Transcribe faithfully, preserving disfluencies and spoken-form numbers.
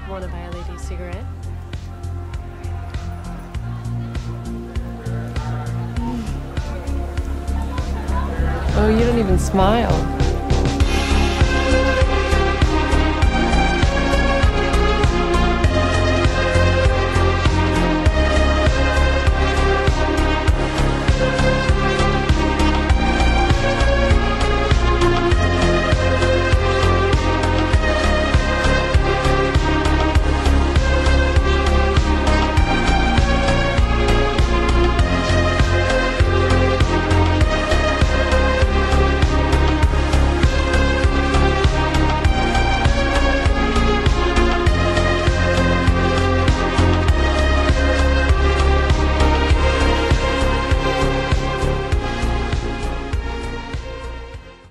Want to buy a lady cigarette? Oh, you don't even smile.